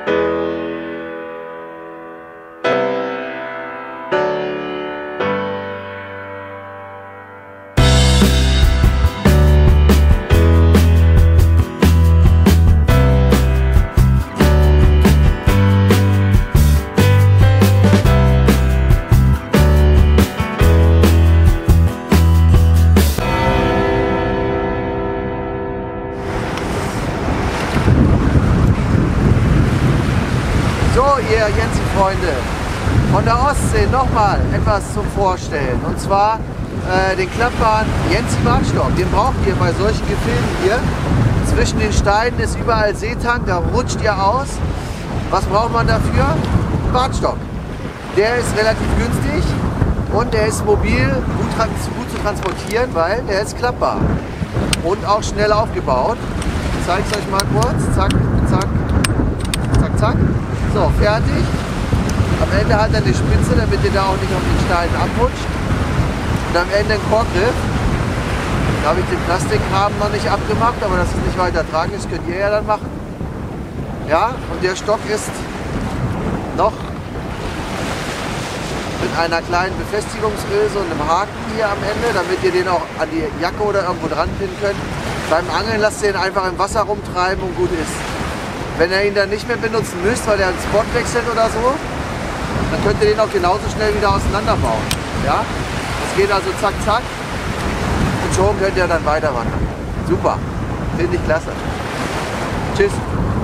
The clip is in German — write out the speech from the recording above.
So, ihr Jensi-Freunde, von der Ostsee nochmal etwas zum Vorstellen. Und zwar den klappbaren Jensi-Bartstock. Den braucht ihr bei solchen Gefilden hier. Zwischen den Steinen ist überall Seetang, da rutscht ihr aus. Was braucht man dafür? Ein Bartstock. Der ist relativ günstig und der ist mobil, gut zu transportieren, weil der ist klappbar. Und auch schnell aufgebaut. Ich zeige es euch mal kurz. Zack, zack, zack, zack. So, fertig. Am Ende hat er eine Spitze, damit ihr da auch nicht auf den Steinen abrutscht. Und am Ende ein Korkgriff. Da habe ich den Plastikrahmen noch nicht abgemacht, aber das ist nicht weiter tragen, das könnt ihr ja dann machen. Ja, und der Stock ist noch mit einer kleinen Befestigungsöse und einem Haken hier am Ende, damit ihr den auch an die Jacke oder irgendwo dran pinnen könnt. Beim Angeln lasst ihr ihn einfach im Wasser rumtreiben und gut ist. Wenn ihr ihn dann nicht mehr benutzen müsst, weil er einen Spot wechselt oder so, dann könnt ihr den auch genauso schnell wieder auseinanderbauen. Ja? Das geht also zack, zack und schon könnt ihr dann weiter wandern. Super, finde ich klasse. Tschüss.